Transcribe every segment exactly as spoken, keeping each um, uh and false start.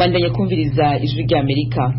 Mubandanye kumviriza ijwi rya Amerika.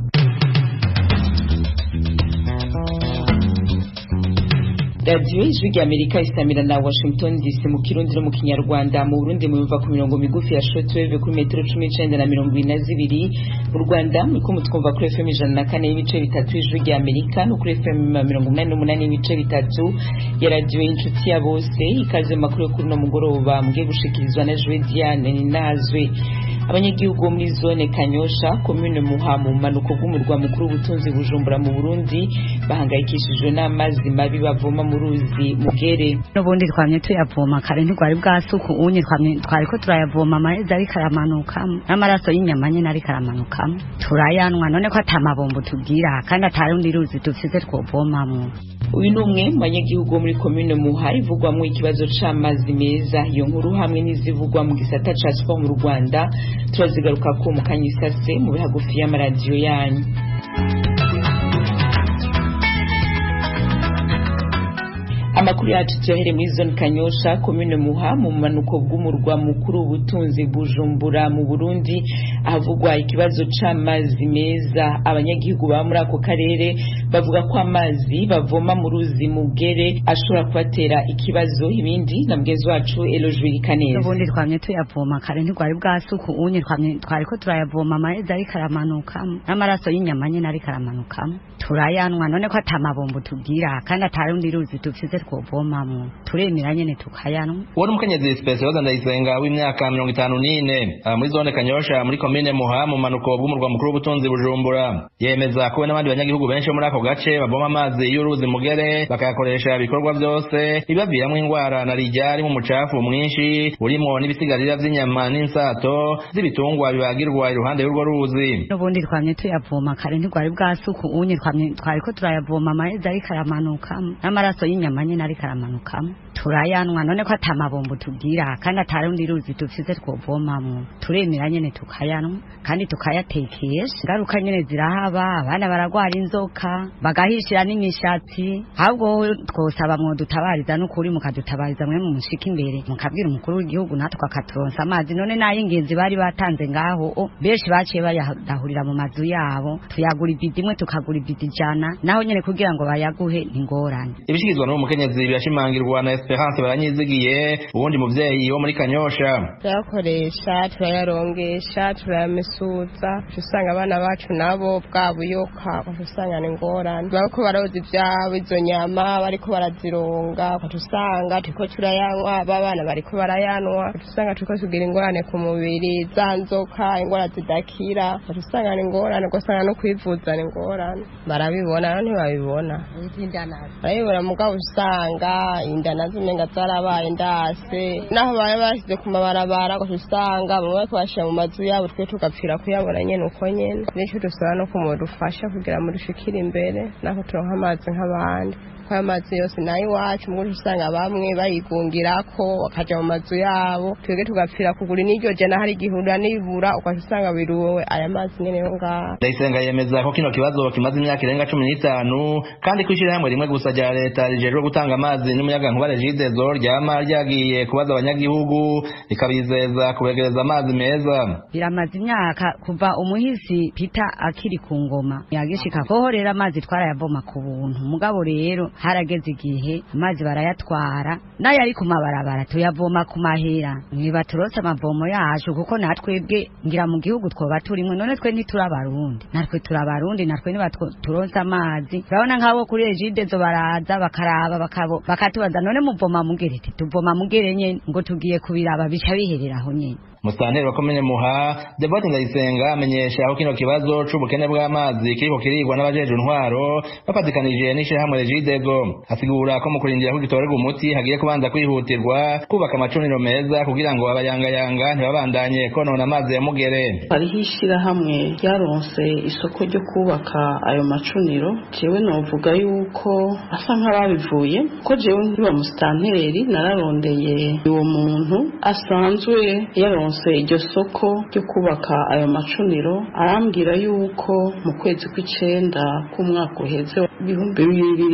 Radio ijwi rya Amerika isamira na Washington D C mu Kirundi no mu Kinyarwanda. Mu Burundi muyumva ku mirongo migufi ya shortwave kuri metero cumi n'icenda na mirongo ine na zibiri. Mu Rwanda muriko mutwumva kuri F M ijana na kane n'ibice bitatu ijwi rya Amerika no kuri F M mirongo umunani n'umunani n'ibice bitatu ya radio inshuti ya bose. Ikaze makuru kuri no mugoroba mugiye gushikirizwa na Diane Ninazwe. Abanyagihugu muri zone Kanyosha commune Muha mu manuko bw'umurwa mukuru w'ubutunzi Bujumbura mu Burundi bahangayikishijwe n'amazi mabi bavoma mu ruzi Mugere. N'ubundi twamye tuyavoma kare ntigwari bwasuku unye twamye twariko turayavoma amaheza ari karamanuka n'amaraso y'inyama nyene ari karamanuka turayanwa none ko atamabombo tugira kandi atarundi ruzi dufise twovomamwo. Uyu numwe mu banyagihugu muri commune Muha ivugwamwo ikibazo c'amazi meza. Iyo nkuru hamwe n'izivugwa mu gisata ca sport mu Rwanda turazigaruka ko mu kanyisase mu bihagufi y'amaradiyo yanyu. Amakuru yacu tuyahere muri zone Kanyosha commune Muha mu manuko bw'umurwa mukuru w'ubutunzi Bujumbura mu Burundi ahavugwa ikibazo c'amazi meza. Abanyagihugu ba muri ako karere bavuga ko amazi bavoma mu ruzi Mugere ashobora kubatera ikibazo. Ibindi na mugezi wacu Elojwe Kaneza. Ubundi twamye tuyavoma kare ntigwari bwasuku unye twamye twariko turayavoma amaheza ari karamanuka n'amaraso y'inyama nyene ari karamanuka turayanwa none ko atamabombo tugira kandi atarundi ruzi dufise twovomamwo turemera nyene tukayanwa. Uwo n'umukenyezi Specioza Ndayisenga w'imyaka mirongo itanu n'ine muri zone Kanyosha muri commune Muha mu manuko bw'umurwa mukuru w'ubutunzi Bujumbura yemeza ko n'abandi banyagihugu benshi muri ako gace bavoma amazi y'uruzi Mugere bakayakoresha ibikorwa byose bibaviramwo ingwara na hirya ari mu mucafu mwinshi urimo n'ibisigarira vy'inyama n'insato z'ibitungwa bibagirwa iruhande y'urwo ruzi. N'ubundi twamye tuyavoma kare ntigwari bwasuku unye twamye twariko turayavoma amaheza ari karamanuka n'amaraso y'inyama nyene ari karamanuka turayanwa none ko atamabombo tugira kandi atarundi ruzi dufise twovomamwo turemera nyene tukayanwa kandi tukayatekesha. Ngaruka nyene zirahaba abana baragwara inzoka bagahishira n'imishatsi ahubwo twosaba mwo dutabariza n'ukuri mukadutabariza mwe mu mushika imbere mukabwira umukuru w'igihugu natwe akaturonsa amazi none nayo ingenzi bari batanze ngaho benshi baciye bayahurira mu mazu yabo tuyagura ibidi imwe tukagura ibidi jana naho nyene kugira ngo bayaguhe ingorane. Ibishikizwa no mukenyezi birashimangirwa na Esperance baranyizigiye ubundi muvyeyi wo muri Kanyosha. Turakoresha turayarongesha turayamesuza usanga abana bacu nabo bwabuyoka usanga ni ngorane bariko baroza ivyabo izo nyama bariko barazironga usanga turiko turayanywa babana bariko barayanwa usanga turiko tugira ingorane ku mubiri zanzoka ingorane zidakira usanga ni ngorane gusanga no kwivuza ni ngorane barabibona none babibona barabibona mugabo usanga inda nazo menga zarabaye ndase naho baye bashyize ku mabarabara ngo usanga bamwe twashira mu mazu yabo twe tugapfira kuyabona nyene uko nyene nico dusaba no kumudufasha kugira muri shikira imbere naho turonka amazi nk'abandi. Kwa mazi yose nayi wacu muri usanga bamwe bayigungirako bakaja mu mazu yabo twege tugapfira kugura n'iryo jana hari gihurura n'ibura ukasanga biruwe aya mazi nyene yo ngaha. Ndayisenga yemeza ko kino kibazo kimaze imyaka irenga cumi n'itanu kandi kwishira hamwe rimwe gusa rya leta rijejwe gutanga amazi n'umuyaga nkuba Regidezo ryama ryagiye kubaza abanyagihugu rikabizeza kubegereza amazi meza. Biramaze imyaka kuva umuhisi Peter akiri ku ngoma yagishika kohorera amazi twarayavoma ku buntu mugabo rero harageze igihe amazi barayatwara nayo ari ku mabarabara tuyavoma ku mahera niba turose amavomo yacu kuko natwebwe ngira mu gihugu twoba turimwe none twe ntiturabarundi natwe turabarundi natwe niba turonse amazi urabona nk'abo kuri Regidezo baraza bakaraba bakabo bakatubaza none muvoma Mugere tuvoma Mugere nyene ngo tugiye kubiraba bica bihereraho nyene. Musanteri wa komine Muha Devote Ndayisenga amenyesha aho kino kibazo c'ubukene bw'amazi kiriko kirigwa n'abajeje intwaro bapatikanije n'ishirahamwe Regidezo. Asigura ko mu kurindira ko gitorerwa umuti hagiye kubanza kwihutirwa kubaka amacuniro meza kugira ngo abayangayanga ntibabandanye konona amazi ya Mugere. Hariho ishirahamwe ryaronse isoko ryo kubaka ayo macuniro jewe novuga yuko asa nk'ababivuye ko jewe ntiba musitanteri nararondeye uwo muntu asanzwe yaronse iryo soko ryo kubaka ayo macuniro arambwira yuko mu kwezi kw'icenda k'umwaka uheze ibihumbi bibiri na mirongo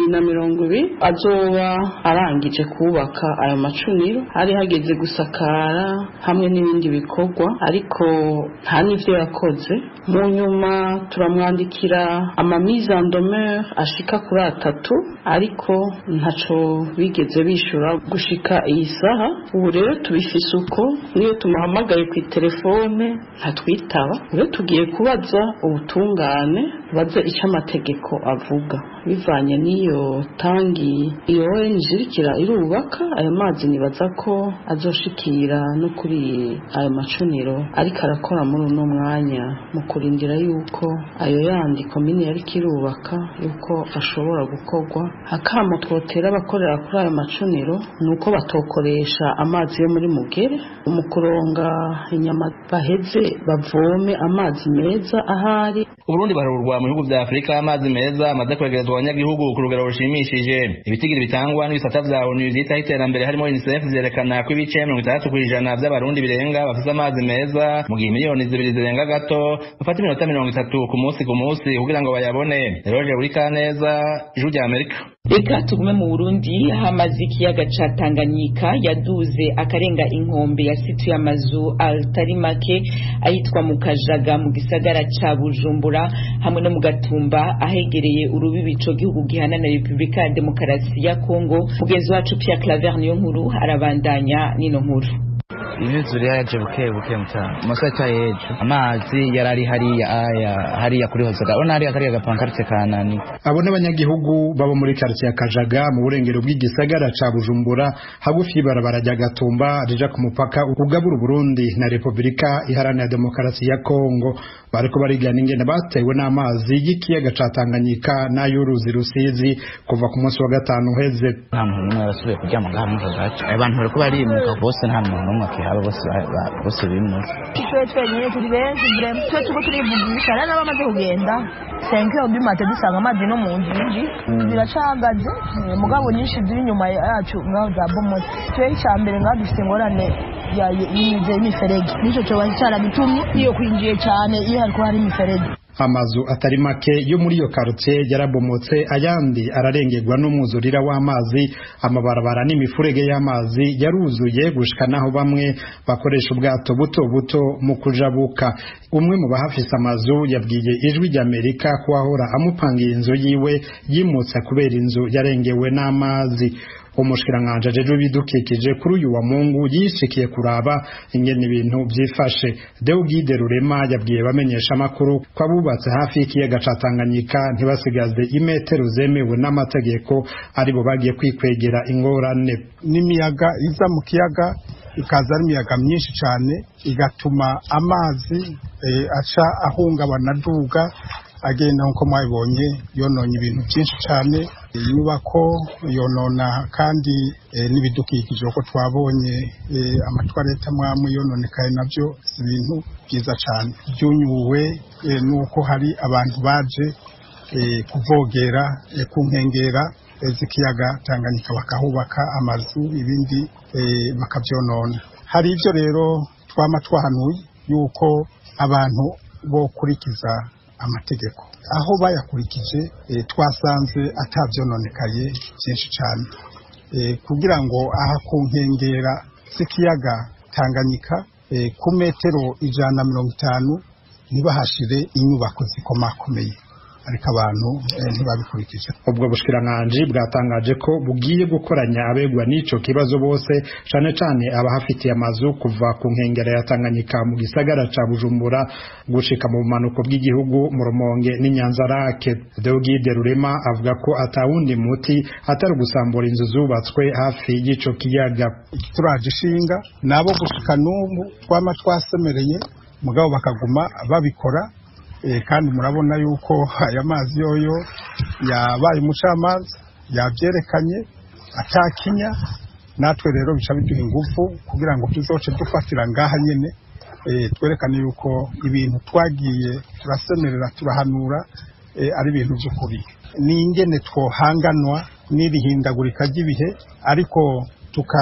mirongo ibiri azoba arangije kubaka ayo macuniro, hari hageze gusakara hamwe n'ibindi bikorwa, ariko nta n'ivyo yakoze. Mu nyuma turamwandikira amamise en demeure ashika kuri atatu, ariko ntaco bigeze bishura gushika iyi saha. Ubu rero tubifise uko, niyo tumuhamagaye ku telefone ntatwitaba. Rero tugiye kubaza ubutungane baze icyo amategeko avuga, bivanye n'iyo tangi iyo O N G irikira irubaka ayo mazi. Nibaza ko azoshikira no kuri ayo macuniro ariko arakora muri uno mwanya mu kurindira yuko ayo yandi komine yari kirubaka yuko ashobora gukorwa. Akamo twotera abakorera kuri ayo macuniro nuko batokoresha amazi yo muri Mugere mu kuronga inyama, baheze bavome amazi meza ahari. Uburundi barurwa mu bihugu vya Afrika amazi meza amaze kwegerezwa abanyagihugu ku rugero rushimishije. Ibitigiri bitangwa n'ibisata vya O N U vyitaho iterambere harimo UNICEF vyerekana ko ibice mirongo itandatu kw'ijana vy'abarundi birenga bafise amazi meza, mu gihe miliyoni zibiri zirenga gato bafata iminota mirongo itatu ku munsi ku munsi kugira ngo bayabone. Roje Burika neza, Ijwi rya Amerika. Reka tugume mu Burundi, hamaze ikiyaga ca Tanganyika yaduze akarenga inkombe yasituye amazu atari make ayitwa mu Kajaga mu gisagara ca Bujumbura hamwe no mu Gatumba ahegereye urubibi ico gihugu gihana na Republika ya Demokarasi ya Kongo. Mugenzi wacu Pierre Claver niyo nkuru arabandanya nino nkuru. Imyuzure yaje buke buke mutana masaka yejo amazi yarari hariya aya hariya kuri hozaga ona hariya kariya gapankarite kanani. Abo n'abanyagihugu babo muri quartier ya Kajaga mu burengero bw'igisagara ca Bujumbura hagufi barabara rya Gatumba rija ku mupaka ugabura Burundi na Republika iharanira Demokarasi ya Kongo. Bariko barigana ingene batewe n'amazi y'ikiyaga ca Tanganyika na y'uruzi Rusizi kuva ku munsi wa gatanu uheze. Nta muntu n'umwe arasubiye kuryama ngaha mu Kajaga. Abantu bariko barimuka bose nta muntu n'umwe aba bose bose bimwe twe twenyine turi benshi brem twe tuko turivugisha rero abamaze kugenda senke obimate dusanga amazi no mu nzinji biracagaje mugabo nyinshi ziri nyuma yacu ngaho za bomotse. Twe cyambere ngaho dufite ngorane ya yize imiferege nico cyo wancara bitumye iyo kwinjiye cyane iyo hariko hari imiferege. Amazu atari make yo muri iyo quartier yarabomotse, ayandi ararengerwa n'umwuzurira w'amazi, amabarabara n'imifurege y'amazi yaruzuye gushika naho bamwe bakoresha ubwato buto buto mu kujabuka. Umwe mu bahafise amazu yabwiye Ijwi rya Amerika ko ahora amupangiye inzu yiwe yimutse kubera inzu yarengewe n'amazi. Umushikiranganje ajejwe bidukikije kuri uyu wa Mungu yishikiye kuraba ingene ibintu byifashe. Deugide Rurema yabwiye bamenyesha amakuru ko abubatse hafi y'ikiyaga ca Tanganyika ntibasigaze imetero zemewe n'amategeko aribo bagiye kwikwegera ingorane. N'imiyaga iza mu kiyaga ikaza ari imiyaga myinshi cyane igatuma amazi e, aca ahungabana duga agenda nko mwabonye yononye ibintu byinshi cyane, inyubako yonona kandi e, n'ibidukikije uko twabonye e, amatwareta mwamwe yononekaye navyo si ibintu byiza cyane. Byunyuwe e, nuko hari abantu baje e, kuvogera e, ku nkengera e, z'ikiyaga Tanganyika bakahubaka amazu ibindi e, bakabyonona. Hari ivyo rero twama twahanuye yuko abantu bo kurikiza amategeko, aho bayakurikije e, twasanze atavyononekaye byinshi cyane e, kugira ngo aha ku nkengera z'ikiyaga Tanganyika e, ku metero ijana na mirongo itanu ntibahashire inyubako zikomakomeye, ariko abantu e, ntibabikurikije. Ubwo bushikiranganje bwatangaje ko bugiye gukoranya abegwa n'ico kibazo bose, cane cane abahafitiye amazu kuva ku nkengera ya Tanganyika mu gisagara ca Bujumbura gushika mu manuko bw'igihugu mu Rumonge n'Inyanzarake. Deugide Rurema avuga ko atawundi muti atari gusambura inzu zubatswe hafi y'ico kiyaga. Turaje ishinga nabo gushika n'ubu twama twasemereye mugabo bakaguma babikora. E, kandi murabona yuko aya mazi yoyo yabaye umucamanza yabyerekanye atakinya, natwe rero bica biduha ingufu kugira ngo tuzoce dufatira ngaha nyene e, twerekane yuko ibintu twagiye turasemerera turahanura e, ari ibintu by'ukuri. Ni ingene twohanganwa n'irihindagurika ry'ibihe, ariko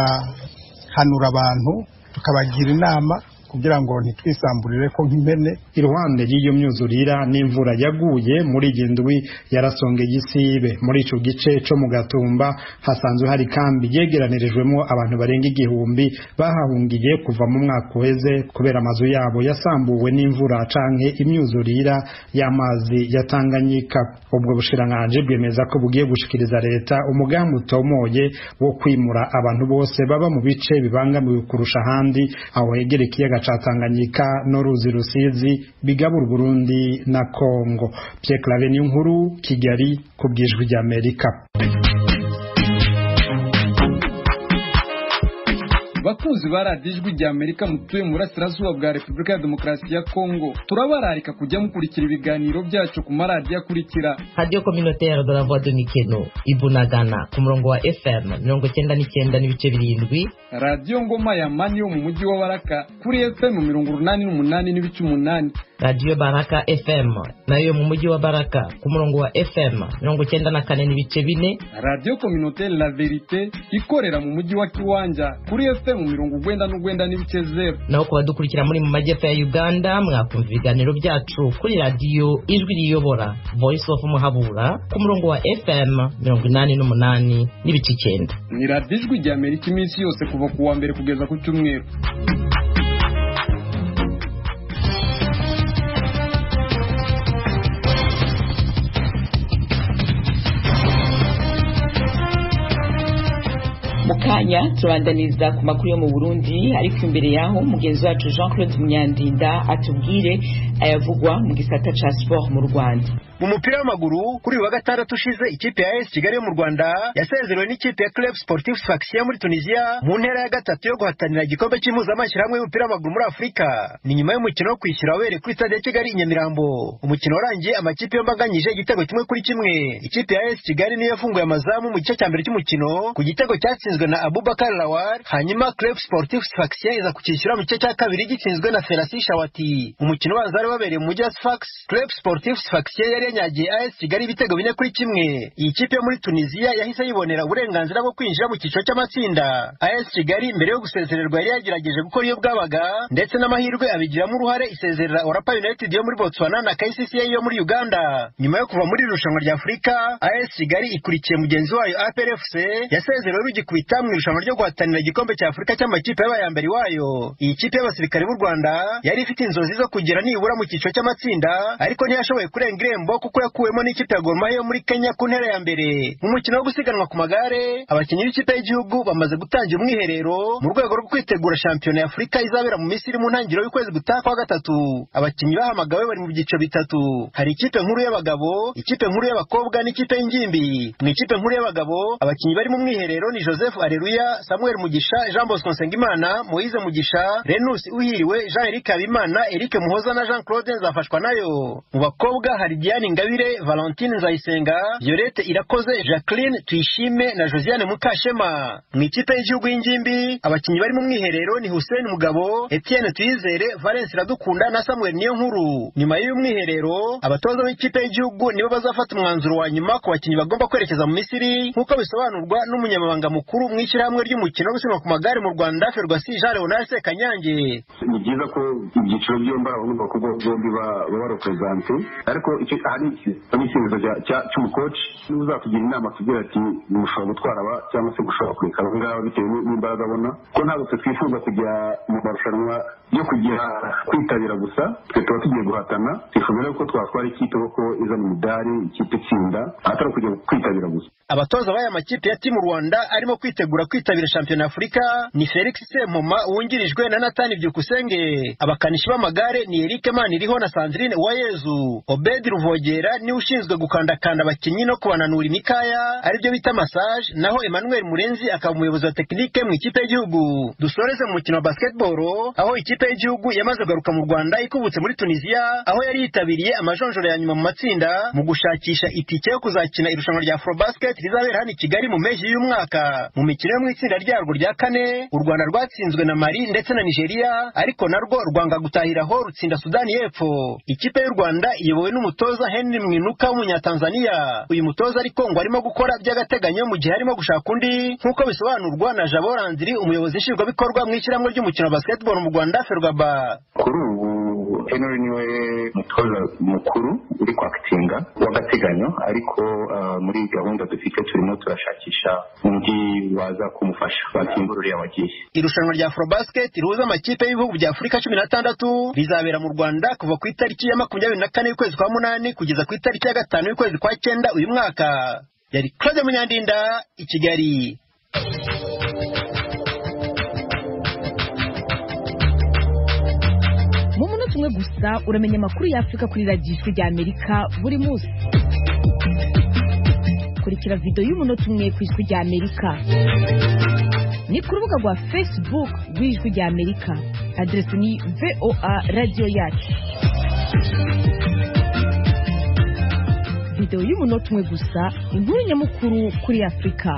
tukahanura abantu tukabagira inama kugira ngo ntitwisamburire ko nk'impene iruhande y'iyo myuzurira n'imvura yaguye muri indwi yarasongeye isibe. Muri ico gice co mu Gatumba hasanzwe hari kambi yegeranirijwemo abantu barenga igihumbi bahahungiye kuva mu mwaka uheze kubera amazu yabo yasambuwe n'imvura canke imyuzurira y'amazi ya Tanganyika. Ubwo bushiranganje bwemeza ko bugiye gushikiriza leta umugambi utomoye wo kwimura abantu bose baba mu bice bibangamiwe kurusha ahandi aho hegera ikiyaga ca Tanganyika n'uruzi Rusizi bigabura Burundi na Kongo. Pierre Claver Nkuru, Kigali, kubwijwi rya Amerika. Bakuzi baradijwi rya Amerika mutuye mu burasirazuba bwa Repubulika ya Demokarasi ya Kongo, turabararika kujya mukurikira ibiganiro byacu ku maradiyo akurikira: Radio Communautaire de la Voix de Mikino Ibunagana ku murongo wa F M mirongo icyenda n'icyenda n'ibice birindwi, Radio Ngoma ya Mani yo mu mujyi wa Baraka kuri F M mirongo urunani n'umunani n'ibice umunani, Radio Baraka F M nayo mu mujyi wa Baraka ku murongo wa F M mirongo icyenda na kane n'ibice bine, Radio Communautaire La Verite ikorera mu mujyi wa Kiwanja kuri F M mu mirongo ugwenda n'ugwenda n'ibice zero. Naho kuba dukurikira muri mu majyepfo ya Uganda mwakumva ibiganiro byacu kuri radio Ijwi Riyobora Voice of Muhabura ku murongo wa F M mirongo inani n'umunani n'ibice icyenda. Ni radio Ijwi rya Amerika iminsi yose kuva ku wa mbere kugeza ku cyumweru. Mukanya turandaniza ku makuru yo mu Burundi, ariko imbere yaho mugenzi wacu Jean-Claude Munyandinda atubwire ayavugwa mu gisata ca sport mu Rwanda. Mu mupira w'amaguru kuri wa gatandatu ushize ikipe ya A S Kigali yo mu Rwanda yasezerewe n'ikipe ya Club Sportif Sfaxien muri Tunisia mu ntera ya gatatu yo guhatanira igikombe cy'impuzamashyirahamwe y'umupira w'amaguru muri Afurika. Ni nyuma y'umukino wo kwishyura wabereye kuri stade ya Kigali i Nyamirambo. Umukino warangiye amakipe yombi anganyije igitego kimwe kuri kimwe. Ikipe ya A S Kigali niyo yafunguye amazamu mu gice cya mbere cy'umukino ku gitego cyatsinzwe na Abubakar Lawar, hanyuma Club Sportif Sfaxien iza kukishyura mu gice cya kabiri gitsinzwe na Ferasi Shawati. Umukino waza wari wabereye mu mujyi wa Sfax. Club Sportif Sfaxien yari yanyagiye A S Kigali ibitego bine kuri kimwe. Iyi kipe yo muri Tunisia yahise yibonera uburenganzira bwo kwinjira mu cyiciro cy'amatsinda. A S Kigali mbere yo gusezererwa yari yagerageje gukora iyo bwabaga ndetse n'amahirwe abigiramo uruhare isezerera Orapa United yo muri Botswana na K C C A yo muri Uganda. Nyuma yo kuva muri irushanwa rya Afurika, A S Kigali ikurikiye mugenzi wayo A P R F C yasezerewe rugikubita mu irushanwa ryo guhatanira igikombe cya Afurika cy'amakipe y'abayambere wayo. Iyi kipe y'abasirikare b'u Rwanda yari ifite inzozi zo kugera nibura mu cyiciro cy'amatsinda, ariko ntiyashoboye kurenga irembo kuko yakuwemo n'ikipe ya Gor Mahia yo muri Kenya ku ntera ya mbere. Mu mukino wo gusiganwa ku magare, abakinnyi b'ikipe y'igihugu bamaze gutangira umwiherero mu rwego rwo kwitegura shampiyona ya Afurika izabera mu Misiri mu ntangiriro y'ukwezi gutaha kwa gatatu. Abakinnyi bahamagawe bari mu byiciro bitatu: hari ikipe nkuru y'abagabo, ikipe nkuru y'abakobwa n'ikipe y'ingimbi. Mu ikipe nkuru y'abagabo abakinnyi bari mu mwiherero ni Joseph Areruya, Samuel Mugisha, Jean Bosco Nsengimana, Moise Mugisha, Renus Uhiriwe, Jean Eric Habimana, Eric Muhoza na Jean Claude Nzafashwa nayo. Mu bakobwa hari Diane Ngabire, Valentine Nzayisenga, Violette Irakoze, Jacqueline Tuyishime na Josiane Mukashema. Mu ikipe y'igihugu y'ingimbi abakinnyi bari mu mwiherero ni Hussein Mugabo, Etienne Tuyizere, Valence Iradukunda na Samuel Niyonkuru. Nyuma y'uyu mwiherero abatoza b'ikipe y'igihugu nibo bazafata umwanzuro wa nyuma ku bakinnyi bagomba kwerekeza mu Misiri nk'uko bisobanurwa n'umunyamabanga mukuru mu ishyirahamwe ry'umukino wo gusiganwa ku magare mu Rwanda Ferwasi Jean Leonard Sekanyange. Ni byiza ko ibyiciro byombi abagomba kuba bombi baba represente, ariko icyo hari icyemezo cy'umukoci uzakugira inama tugira ati mushobora gutwara aba cyangwa se gushobora kureka aba ngaba bitewe n'imbaraga abona ko ntabwo twe twifuza kujya mu marushanwa yo kugira kwitabira gusa, twe tuba tugiye guhatana. Twifuza rero ko twatwara ikipe kuko iza mu midari, ikipe itsinda, atari kujya kwitabira gusa. Abatoza b'aya makipe ya timu Rwanda arimo kwitegura kwitabira shampiyona Afurika ni Felix Sempoma wungirijwe na Nathan Byukusenge. Abakanishi b'amagare ni Eric Maniriho na Sandrine Uwayezu. Obed Ruvogera ni ushinzwe gukandakanda abakinnyi no kubananura imikaya aribyo bita massage, naho Emmanuel Murenzi akaba umuyobozi wa tekinike mu ikipe y'igihugu. Dusoreze mu mukino wa basketball aho ikipe y'igihugu yamaze kugaruka mu Rwanda ikubutse muri Tunisia aho yari yitabiriye amajonjoro ya nyuma mu matsinda mu gushakisha itike yo kuzakina irushanwa rya Afrobasket rizabera hano i Kigali mu mpeshyi y'uyu mwaka. Mu mikino yo mu itsinda ryarwo rya kane u Rwanda rwatsinzwe na Mali ndetse na Nigeria, ariko narwo rwanga gutahiraho rutsinda Sudani y'Epfo. Ikipe y'u Rwanda iyobowe n'umutoza Henry Mwinuka w'umunyatanzania. Uyu mutoza ariko ngo arimo gukora by'agateganyo mu gihe arimo gushaka undi nk'uko bisobanurwa na Jabo Landry, umuyobozi nshingwabikorwa mu ishyirahamwe ry'umukino wa basketball mu Rwanda Ferwaba. Kuri ubu Henry niwe mutoza mukuru uri kwakitinga w'agateganyo ariko uh, muri gahunda dufite turimo turashakisha undi waza kumufasha bakingururiye abagiye. Irushanwa rya Afrobasket rihuza amakipe y'ibihugu bya Afurika cumi na tandatu rizabera mu Rwanda kuva ku itariki ya makumyabiri na kane y'ukwezi kwa munani kugeza ku itariki ya gatanu y'ukwezi kwa cyenda uyu mwaka. Yari Claude Munyandinda i Kigali. Mu munota umwe gusa uramenya amakuru ya Afrika kuri radiyo rya Amerika buri munsi. Kurikira video y'umunota umwe ku ijwi rya Amerika ni ku rubuga rwa Facebook rw'ijwi rya Amerika. Adresi ni V O A Radio Yacu. Video y'umunota umwe gusa, inkuru nyamukuru kuri Afrika.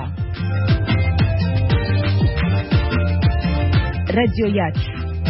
Radio Yacu.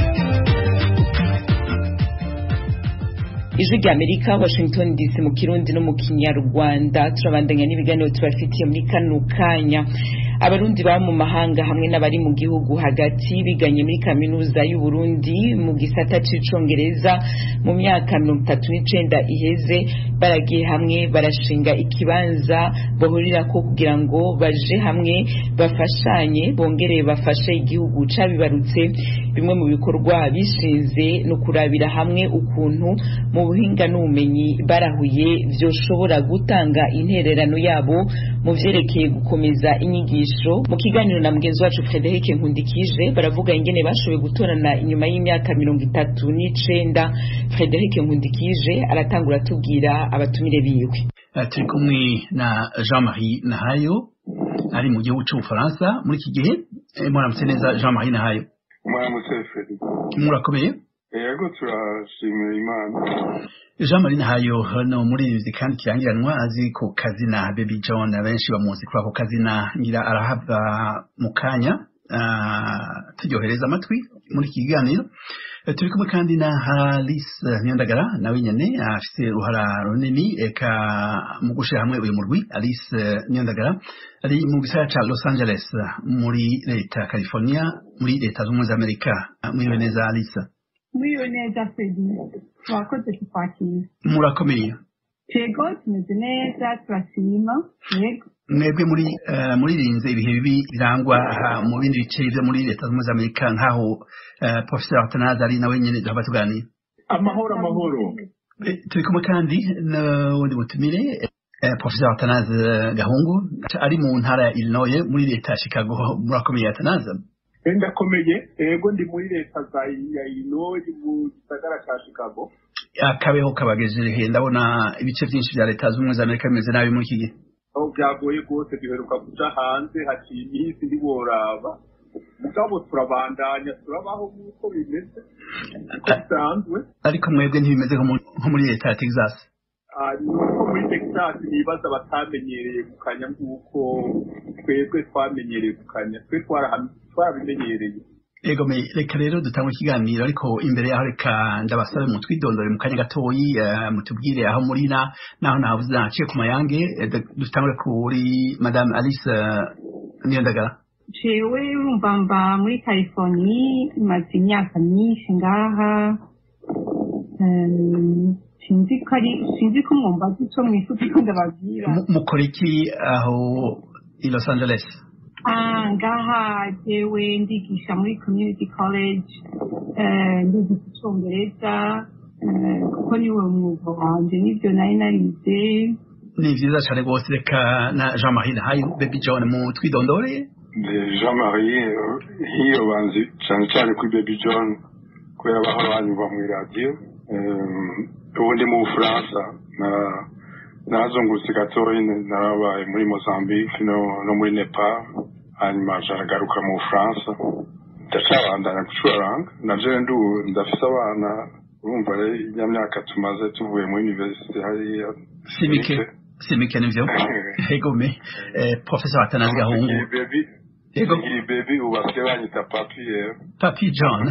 Ijwi rya Amerika, Washington D C mu Kirundi no mu Kinyarwanda. Turabandanya n'ibiganiro tubafitiye muri kano kanya. Abarundi ba mu mahanga hamwe n'abari mu gihugu hagati biganye muri kaminuza y'u Burundi mu gisata c'icongereza mu myaka mirongo itatu n'icenda iheze baragiye hamwe barashinga ikibanza bohurira ko kugira ngo baje hamwe bafashanye bongere bafashe igihugu cabibarutse. Bimwe mu bikorwa bishinze no kurabira hamwe ukuntu mu buhinga n'ubumenyi barahuye vyoshobora gutanga intererano yabo mu vyerekeye gukomeza inyigisho. Mu kiganiro na mugenzi wacu Frederic Nkundikije baravuga ingene bashoboye gutorana inyuma y'imyaka mirongo itatu n'icenda. Frederic Nkundikije aratangura tubwira abatumire biwe. Turi kumwe na Jean-Marie Nahayo ari mu gihugu c'Ubufaransa muri iki gihe. Muramutse neza Jean-Marie Nahayo. Muramutse Frederic. Murakomeye? Yego turashimira Imana. Jean-Marie Nahayo hano muri izi kandi kirangiranwa azi ko kazina Baby John abenshi bamuzi kuri ako kazina ngira arahava mu kanya uh, turyohereza amatwi muri iki kiganiro. Uh, turi kumwe kandi na Alice Nyandagara nawe nyene afite uruhara runini eka mu gushira hamwe uyu murwi. Alice Nyandagara ari mu gisagara ca Los Angeles muri leta ya California muri leta z'Ubumwe za Amerika. Mwiriwe neza Alice. Mwiriwe neza Freddy. Twakoze tukwakira. Murakomeye. Yego tumeze neza turashima. Yego. Mwebwe muri uh, muri rinze ibihe bibi birangwa mu bindi bice byo muri leta z'Ubumwe za Amerika nkaho uh, Professor Atanazi ari nawe nyene duhaba tuganira. Amahoro amahoro. E, turi kumwe kandi n'undi mutumire uh, Professor Atanazi Gahungu ari mu ntara ya Illinois muri leta ya Chicago. Murakomeye Atanazi. Ndakomeye ego ndi muri leta za Illinois mu gisagara ca Chicago. Akabeho kabagejeje ndabona ibice byinshi bya leta z'Ubumwe za Amerika bimeze nabi muri iki gihe. Aho byagoye gose biheruka kuja hanze haciye imisi ndiboraba. Mugabo turabandanya turabaho nk'uko bimeze. Bisanzwe. Ariko mwebwe ntibimeze nko muri leta ya Texas. Ah, nuko muri Texas nibaza batamenyereye gukanya nk'uko twebwe twamenyereye gukanya. Twe twarahamye twabimenyereye. Ego me reka rero dutangwa ikiganiro ariko imbere yaho reka ndabasabe mu twidondore mu kanya gatoyi uh, mutubwire aho muri na naho navuze naciye ku mayange uh, dutangure kuri Madame Alice uh, Nyandagara. Jewe urumva mba muri California maze imyaka myinshi ngaha. Um, sinzi ko ari sinzi ko mwumva icyo mwifuza ko ndababwira. Mukora iki aho i Los Angeles? Ah, ngaha jewe ndigisha muri community college eh ndigisha icyongereza kuko niwe mwuga wanje nibyo nari narize. Ni vyiza cyane rwose reka na Jean-Marie Nahayo Baby John mu twidondore. Jean-Marie hiyo banzi cyane cyane kuri Baby John kubera baho banyumva mu radio ubundi mu Bufaransa na nazungutse gatoyi narabaye muri Mozambique no no muri Nepal hanyuma jaragaruka mu Bufaransa ndacabandanya gucuranga naje ndu ndafise abana urumva ya myaka tumaze tuvuye mu university hariya simike simike nivyo ego me eh, Professor Atanazi Gahungu ego baby ubafite banyita papi Papi John.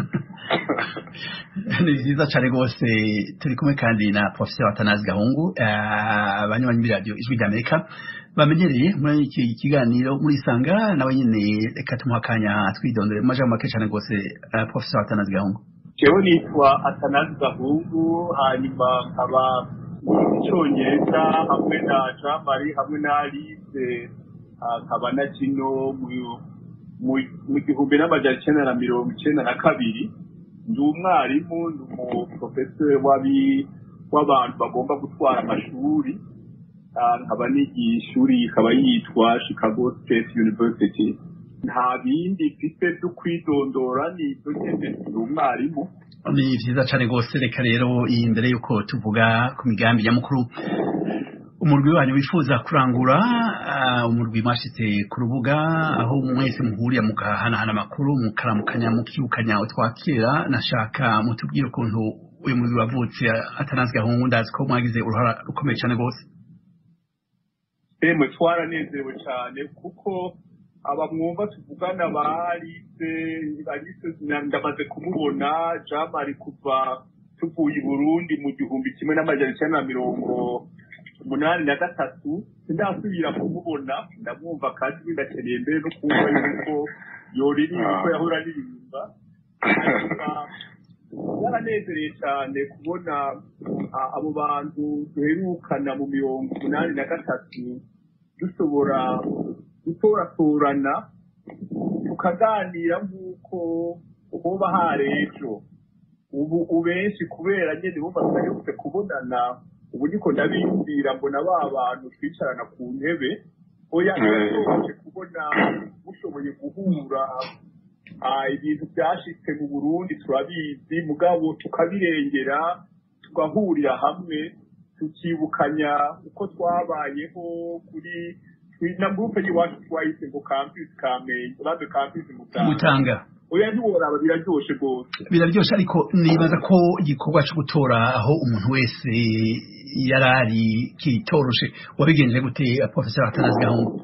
Ni vyiza cyane rwose turi kumwe kandi na Professor Atanazi Gahungu abanywanyi uh, radio Ijwi ry'Amerika bamenyereye muri iki kiganiro muri sanga nawe nyine reka tumuhakanya twidondore maje make cyane rwose uh, Professor Atanazi Gahungu. jewe nitwa atandukanye hanyuma nkaba icyongereza hamwe na Jean Marie hamwe na Alice nkaba na kino mu gihumbi n'amajana icyenda na mirongo icyenda na kabiri ndi umwarimu ndi umuprofeseri w'abantu bagomba gutwara amashuri nkaba nigiye ishuri ikaba yitwa Chicago State University nta bindi mfite byo kwidondora ni ibyo nyine ndi umwarimu. Ni vyiza cyane rwose. Reka rero iyi mbere yuko tuvuga ku migambi nyamukuru umurwi wanyu wifuza kurangura, umurwi mwashitse ku rubuga aho mwese muhurira mugahanahana amakuru mukaramukanya mukibukanya utwakira, nashaka mutubwire ukuntu uyu murwi wavutse atanazweho. Ndazi ko mwagize uruhara rukomeye cyane rwose. Emwe twaranezerewe cyane kuko abamwumva tuvugana barise barise ndamaze kumubona Jean Marie kuva tuvuye i Burundi mu gihumbi kimwe n'amajana icyenda na mirongo umunani na gatatu sindasubira kumubona, ndamwumva kandi bindakeneye mbere no kumva yuko yoririmba ko yahora aririmba. Yaranezereye cyane kubona abo bantu duherukana mu mirongo umunani na gatatu dushobora gutoratorana tukaganira nk'uko hoba hari ejo. Ubu ubenshi kubera nyine bumva tudaherutse kubonana, ubu niko ndabiyumvira mbona ba bantu twicarana ku ntebe oya ntibashoboye kubona mushoboye guhura. Ibintu byashitse mu Burundi turabizi mugabo tukabirengera tugahurira hamwe tukibukanya uko twabayeho kuri na groupe y'iwacu twayise ngo campus Kamenge babe campus Mutanga. Oya ntiworaba biraryoshe rwose. Biraryoshe ariko nibaza ko igikorwa cyo gutora aho umuntu wese yarari kitoroshe wabigenje gute Professor Atanazweho?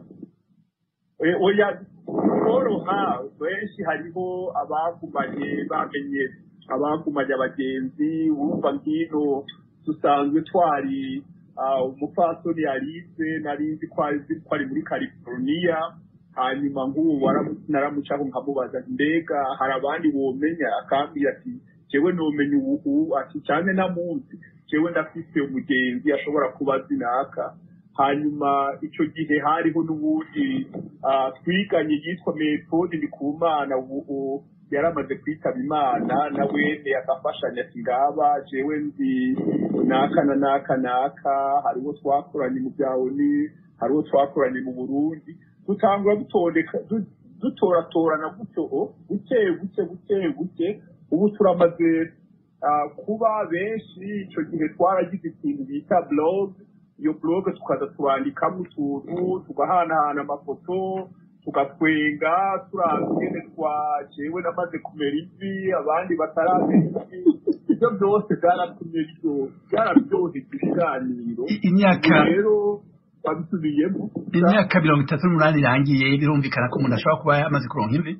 Oya koroha benshi hariho abagumanye bamenye abagumanye abagenzi urumva ngino dusanzwe twari umupfasoni Alice narizi ko ari muri California, hanyuma nk'ubu naramucaho nkamubaza mbega hari abandi womenya, akambwira ati jewe nomenya ubu ati cyane na munsi jewe ndafise umugenzi ashobora kuba zinaka. Hanyuma icyo gihe hariho n'ubundi twiganye yitwa Methode Ndikumana ubu yaramaze kwitaba Imana nawe yakafashanya ati ngaba jewe nzi naka na naka naka hariho twakoranye mu byawe ni hariho twakoranye mu Burundi, dutangura dutondeka dutoratorana gutyo buke buke buke buke. Ubu turamaze kuba benshi. Icyo gihe twaragize ikintu bita blog, iyo blog tukaza turandikamo utuntu tugahanahana amafoto tugatwenga turangene twajewe namaze kumera ivi abandi bataramera ivi. Ibyo byose byaratumye byararyoheye ikiganiro. Imyaka rero babisubiyemo imyaka mirongo itatu n'umunani irangiye birumvikana ko umuntu ashobora kuba yamaze kuronka imvi.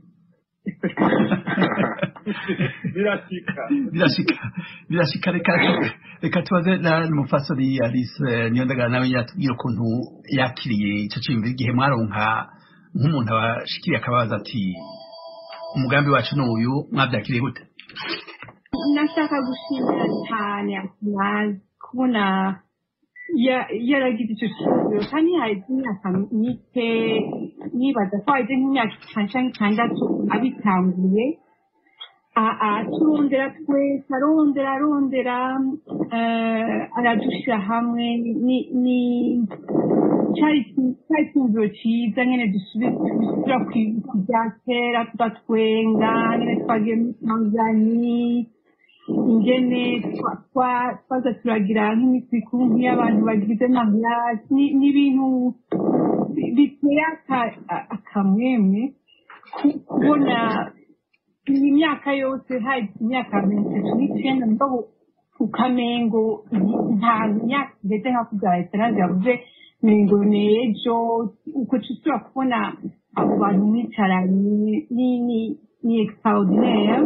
birashika birashika birashika reka reka tubaze na umufasori Alice Niyondagara nawe yatubwira ukuntu yakiriye icyo cyimbi igihe mwaronka nk'umuntu abashikiriye akabaza ati umugambi wacu n'uyu mwabyakiriye gute? Nashaka gushimira cyane Atanazi kubona yaragize icyo kibazo kandi hari imyaka mike nibaza ko hari nk'imyaka itanu cyangwa itandatu abitanguye turondera twese arondera arondera aradushyira hamwe ni cyari icyumviro cyiza nyine dusubira ku bya kera tugatwenga nyine twagiye muri Tanzania ingene twaza turagira nk'imisiku nk'iy'abantu bagize mariage n'ibintu biteye akamwemwe kubona iyi myaka yose hari imyaka mirongo itatu n'icyenda mugabo ukamengo nta myaka igeze nka kubyara Atanazi yavuze ngo ni ejo uko tushobora kubona abo bantu mwicaranye ni extraordinaire.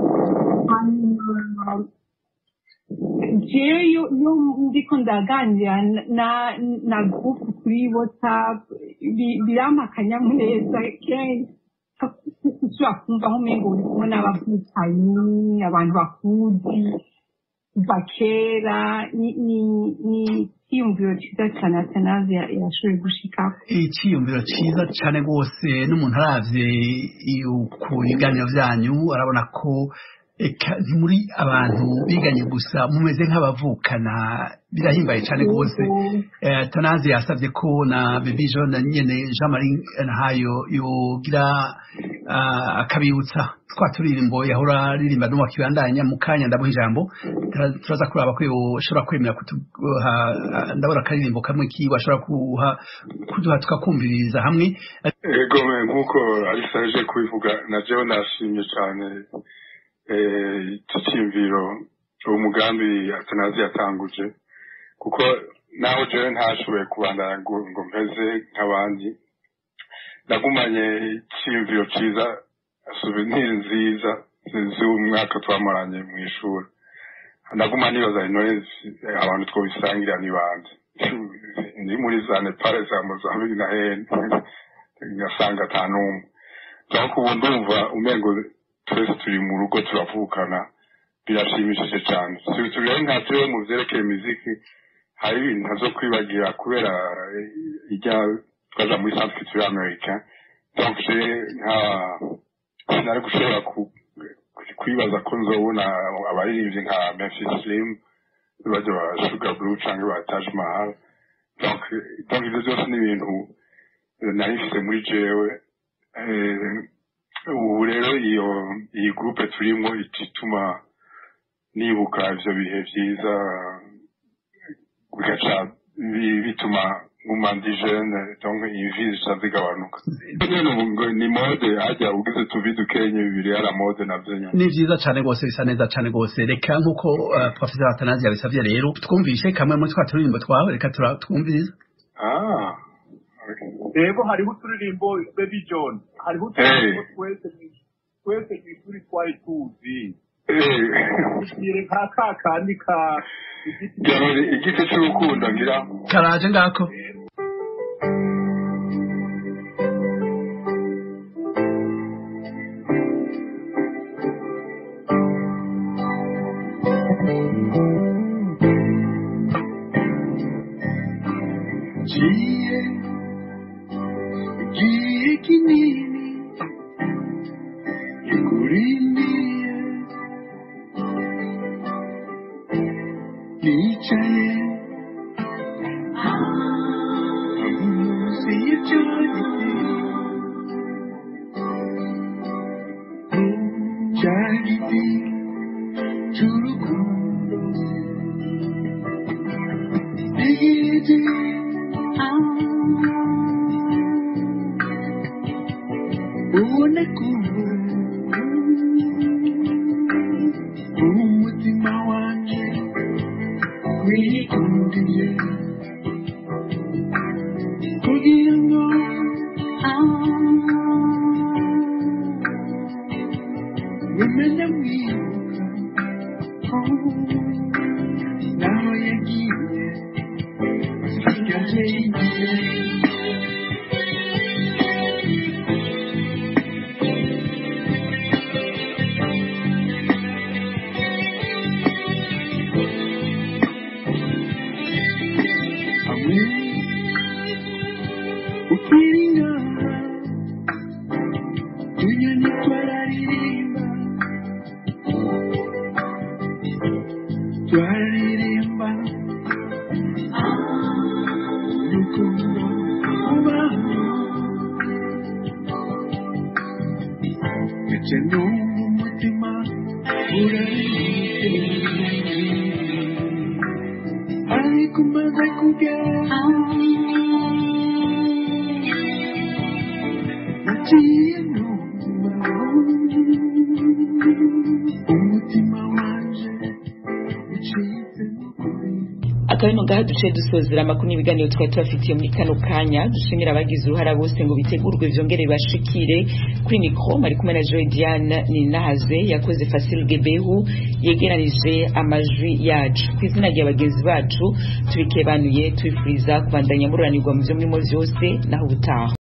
jewe yo ndiko ndaganira na groupe kuri WhatsApp birampa akanyamuneza kenshi ushobora kumva aho umengo uri kumwe n'abavukanyi abantu bakuzi kuva kera ni icyiyumviro cyiza cyane atanazi yashoboye gushika icyiyumviro cyiza cyane rwose n'umuntu aravye ku biganiro byanyu arabona ko eka muri abantu biganye gusa mumeze nk'abavukana birahimbaye cyane rwose. Tanazi yasabye ko na Baby John nyene Jean Marie Ntayo yogira akabibutsa twa turirimbo yahora aririmba no makibandanya mu kanya ndabuha ijambo turaza kuraba ko yoshobora kwemera kutuha ndabura akaririmbo kamwe kiwa ashobora kuha kuduha tukakumviriza hamwe. Ego nkuko arisaje kubivuga na jewe nashimye cyane iki cyimviro uwo mugambi Atanazi yatanguje kuko naho jewe ntashoboye kubandana ngo mpeze nk'abandi nagumanye icyimviro cyiza souvenir nziza z'umwaka twamaranye mu ishuri naguma nibaza intore abantu twobisangira n'ibandi ni muri za Nepal za Mozambique na Hene ngasanga atanumwe donc ubu ndumva umengo twese turi mu rugo turavukana birashimishije cyane turiho nka turiho mu vyerekeye muziki hari ibintu ntazo kwibagira kubera ijya twaza muri Centre Culturel Americain donc nka sinari gushobora kwibaza ko nzobona abaririmbyi nka Memphis Slim baje ba Sugar Blue canke ba Taj Mahal donc donc ivyo byose ni ibintu nari mfise muri jewe ubu rero iyo iyi groupe turimo ituma nibuka ivyo bihe vyiza bigaca bituma umandi jeune donc invizi zigabanuka ni mode ajya ugize tubidukenye bibiri ara mode navyo nyine ni vyiza cyane gose bisa neza cyane gose reka nkuko Professor Atanazi yabisavye rero twumvishe kamwe muri twa turirimbo twawe reka twumvirize. Ah Ego hariho uturirimbo Baby John hariho uturirimbo twese twese tw'ishuri twari tuzi kire nka kakandi ka igiti cy'urukundo ngira karaje ngako akabino ngaha duce dusozera amakuru n'ibiganiro twari tubafitiye muri kano kanya dushimira abagize uruhara bose ngo bitegurwe vyongere bashikire kuri mikro mari kumwe na Joy Diane Ninahazwe yakoze Fasil Gebehu yegeranije amajwi yacu kwizina rya bagenzi bacu tubikebanuye twifuriza kubandanya mururanirwa mu byo murimo vyose naho ubutaha.